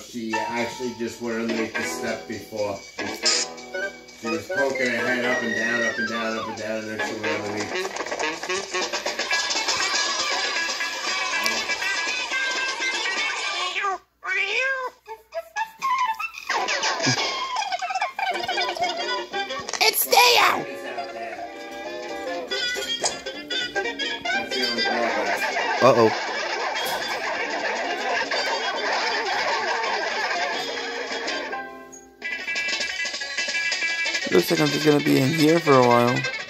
she actually just went underneath the step before. She was poking her head up and down, up and down, up and down, and then she went underneath. It's there! Uh-oh. Looks like I'm just gonna be in here for a while.